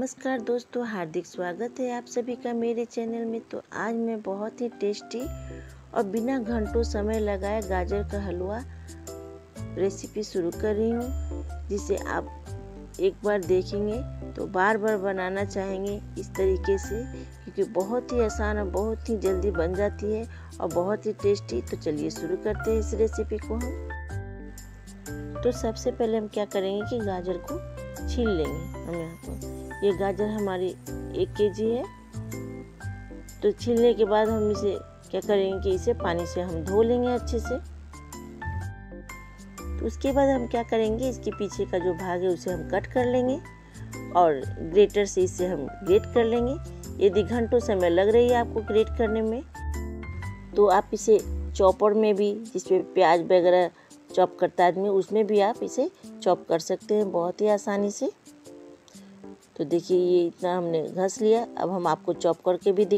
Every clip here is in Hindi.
नमस्कार दोस्तों, हार्दिक स्वागत है आप सभी का मेरे चैनल में। तो आज मैं बहुत ही टेस्टी और बिना घंटों समय लगाए गाजर का हलवा रेसिपी शुरू कर रही हूँ, जिसे आप एक बार देखेंगे तो बार बार बनाना चाहेंगे इस तरीके से, क्योंकि बहुत ही आसान और बहुत ही जल्दी बन जाती है और बहुत ही टेस्टी। तो चलिए शुरू करते हैं इस रेसिपी को हम। तो सबसे पहले हम क्या करेंगे कि गाजर को छील लेंगे। हम यहाँ पर ये गाजर हमारी 1 केजी है। तो छीलने के बाद हम इसे क्या करेंगे कि इसे पानी से हम धो लेंगे अच्छे से। तो उसके बाद हम क्या करेंगे, इसके पीछे का जो भाग है उसे हम कट कर लेंगे और ग्रेटर से इसे हम ग्रेट कर लेंगे। यदि घंटों समय लग रही है आपको ग्रेट करने में, तो आप इसे चॉपर में भी, जिसमें प्याज वगैरह चॉप करता है आदमी, उसमें भी आप इसे चॉप कर सकते हैं बहुत ही आसानी से। तो देखिए ये इतना हमने घस लिया। अब हम आपको चॉप करके भी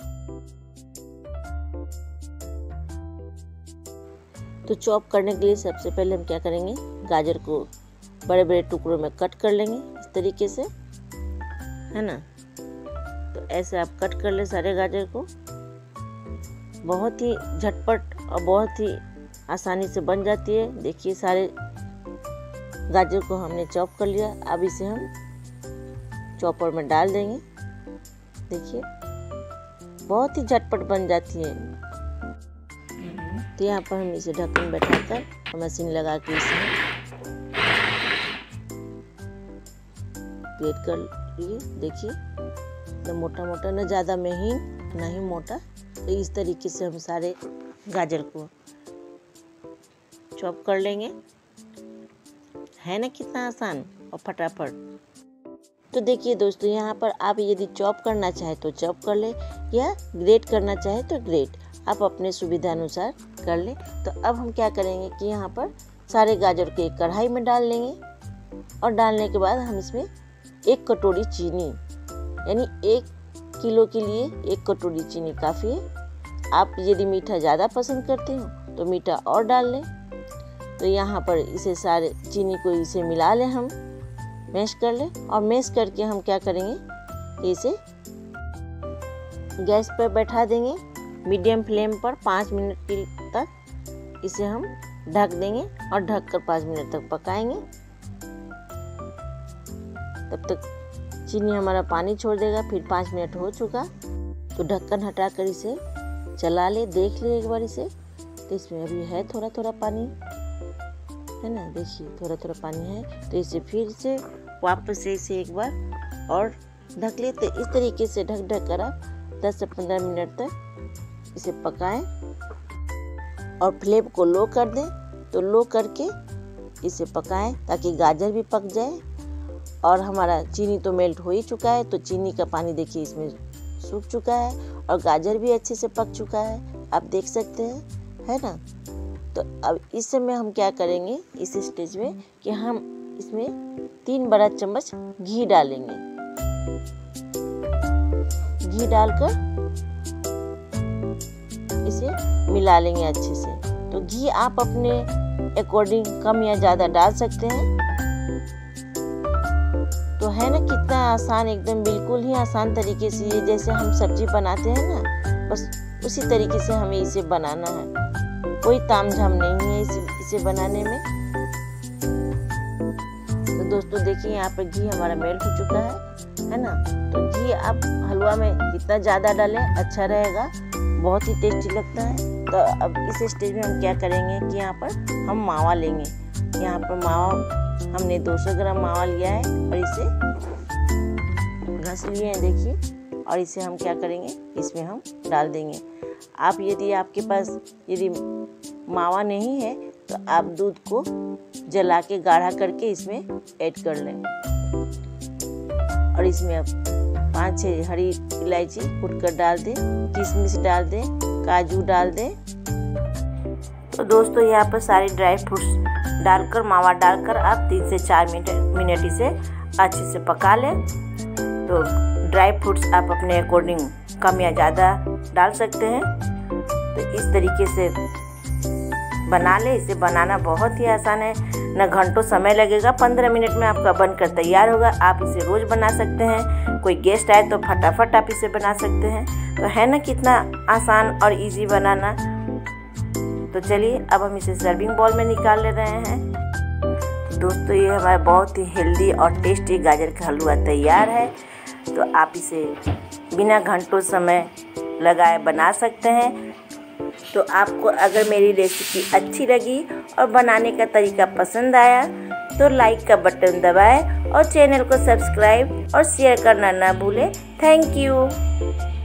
तो चॉप करने के लिए सबसे पहले हम क्या करेंगे, गाजर को बड़े बड़े टुकड़ों में कट कर लेंगे इस तरीके से, है ना। तो ऐसे आप कट कर ले सारे गाजर को। बहुत ही झटपट और बहुत ही आसानी से बन जाती है। देखिए सारे गाजर को हमने चॉप कर लिया। अब इसे हम चॉपर में डाल देंगे। देखिए बहुत ही झटपट बन जाती है। तो यहाँ पर हम इसे ढक्कन बैठाकर मशीन लगा के इसे ग्रेट कर लिए। देखिए न मोटा मोटा, न ज़्यादा महीन, न ही मोटा। तो इस तरीके से हम सारे गाजर को चॉप कर लेंगे। है ना कितना आसान और फटाफट। तो देखिए दोस्तों, यहाँ पर आप यदि चॉप करना चाहे तो चॉप कर ले, या ग्रेट करना चाहे तो ग्रेट, आप अपने सुविधा अनुसार कर ले। तो अब हम क्या करेंगे कि यहाँ पर सारे गाजर को एक कढ़ाई में डाल लेंगे और डालने के बाद हम इसमें 1 कटोरी चीनी, यानी 1 किलो के लिए 1 कटोरी चीनी काफ़ी है। आप यदि मीठा ज़्यादा पसंद करते हो तो मीठा और डाल लें। तो यहाँ पर इसे सारे चीनी को इसे मिला लें, हम मैश कर लें। और मैश करके हम क्या करेंगे कि इसे गैस पर बैठा देंगे मीडियम फ्लेम पर 5 मिनट तक। इसे हम ढक देंगे और ढककर 5 मिनट तक पकाएंगे। तब तक चीनी हमारा पानी छोड़ देगा। फिर 5 मिनट हो चुका तो ढक्कन हटाकर इसे चला ले, देख ले एक बार इसे। तो इसमें अभी है थोड़ा थोड़ा पानी, है ना। देखिए थोड़ा थोड़ा पानी है। तो इसे फिर से वापस से इसे एक बार और ढक ले। तो इस तरीके से ढक ढक कर आप 10 से 15 मिनट तक इसे पकाएं और फ्लेम को लो कर दें। तो लो करके इसे पकाएं ताकि गाजर भी पक जाए। और हमारा चीनी तो मेल्ट हो ही चुका है, तो चीनी का पानी देखिए इसमें सूख चुका है और गाजर भी अच्छे से पक चुका है, आप देख सकते हैं, है ना। तो अब इस समय हम क्या करेंगे इस स्टेज में कि हम इसमें 3 बड़ा चम्मच घी डालेंगे। घी डालकर इसे मिला लेंगे अच्छे से। तो घी आप अपने अकॉर्डिंग कम या ज़्यादा डाल सकते हैं। तो है ना कितना आसान, एकदम बिल्कुल ही आसान तरीके से, ये जैसे हम सब्जी बनाते हैं ना, बस उसी तरीके से हमें इसे बनाना है। कोई तामझाम नहीं है इसे बनाने में। तो दोस्तों देखिए यहाँ पर घी हमारा मेल्ट हो चुका है ना। तो घी आप हलवा में जितना ज़्यादा डालें अच्छा रहेगा, बहुत ही टेस्टी लगता है। तो अब इस स्टेज में हम क्या करेंगे कि यहाँ पर हम मावा लेंगे। यहाँ पर मावा हमने 200 ग्राम मावा लिया है और इसे घस लिए हैं, देखिए। और इसे हम क्या करेंगे, इसमें हम डाल देंगे। आप यदि आपके पास यदि मावा नहीं है तो आप दूध को जला के गाढ़ा करके इसमें ऐड कर लें। और इसमें आप 5-6 हरी इलायची कूट कर डाल दें, किशमिश डाल दें, काजू डाल दें। तो दोस्तों यहाँ पर सारे ड्राई फ्रूट्स डालकर, मावा डालकर आप 3 से 4 मिनट इसे अच्छे से पका लें। तो ड्राई फ्रूट्स आप अपने अकॉर्डिंग कम या ज़्यादा डाल सकते हैं। तो इस तरीके से बना ले। इसे बनाना बहुत ही आसान है, न घंटों समय लगेगा, 15 मिनट में आपका बनकर तैयार होगा। आप इसे रोज़ बना सकते हैं, कोई गेस्ट आए तो फटाफट आप इसे बना सकते हैं। तो है ना कितना आसान और इजी बनाना। तो चलिए अब हम इसे सर्विंग बाउल में निकाल ले रहे हैं। तो दोस्तों ये हमारा बहुत ही हेल्दी और टेस्टी गाजर का हलवा तैयार है। तो आप इसे बिना घंटों समय लगाए बना सकते हैं। तो आपको अगर मेरी रेसिपी अच्छी लगी और बनाने का तरीका पसंद आया तो लाइक का बटन दबाएं और चैनल को सब्सक्राइब और शेयर करना ना भूलें। Thank you.